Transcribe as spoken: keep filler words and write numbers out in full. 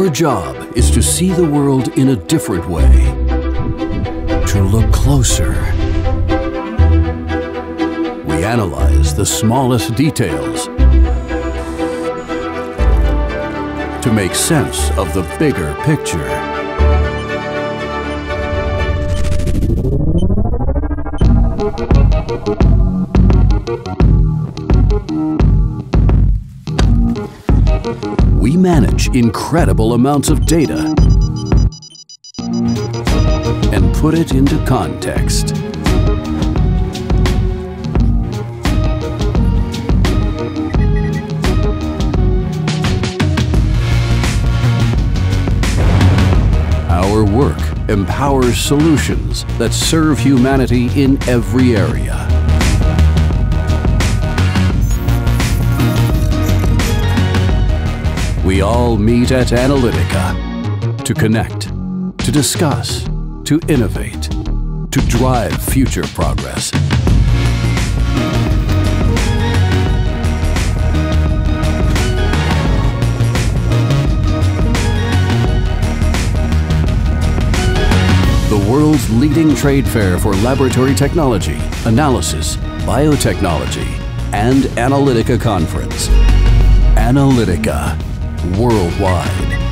Our job is to see the world in a different way, to look closer. We analyze the smallest details to make sense of the bigger picture. We manage incredible amounts of data and put it into context. Our work empowers solutions that serve humanity in every area. We all meet at Analytica to connect, to discuss, to innovate, to drive future progress. The world's leading trade fair for laboratory technology, analysis, biotechnology, and Analytica conference. Analytica, worldwide.